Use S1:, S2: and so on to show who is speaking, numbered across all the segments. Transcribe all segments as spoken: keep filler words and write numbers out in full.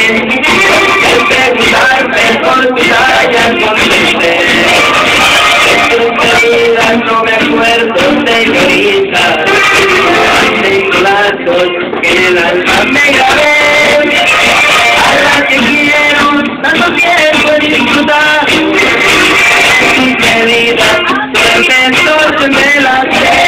S1: el preguntarte por tu talla consiste. En tu vida no me acuerdo, señorita, tengo lazos que en el alma me grabé, a la que quiero tanto tiempo disfrutar. Tu querida, entonces me la sé.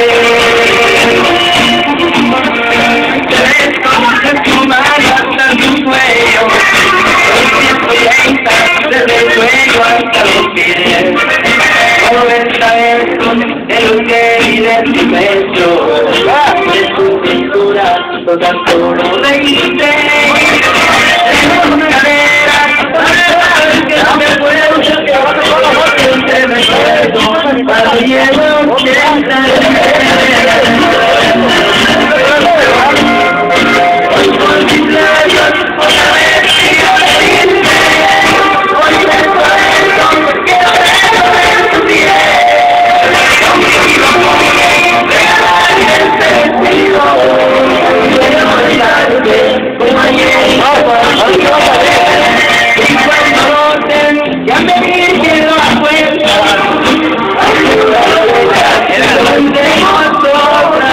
S1: Te ves como se suma hasta tu cuello, el tiempo lenta desde el cuello hasta los pies. Noventa esto de lo que vive tu pecho, de tu cintura, toda solo reíste. En una cadera, que no me puedo, que me puedo, para llevar ochenta. Hoy por mis labios, otra vez quiero decirte, hoy me suelto, quiero verlo en tu piel. Como ayer, y cuando noten, ya me dieron la cuenta, el consejo otra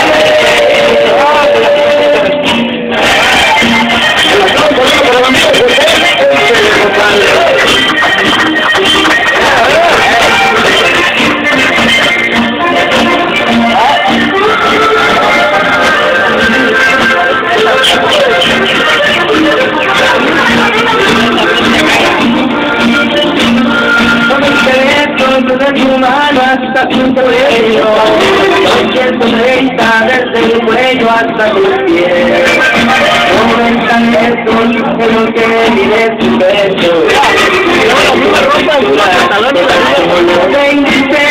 S1: de tu mano hasta tu cuello, ciento treinta desde el cuello hasta tus pies, noventa metros de lo que mide tu pecho, solo veinte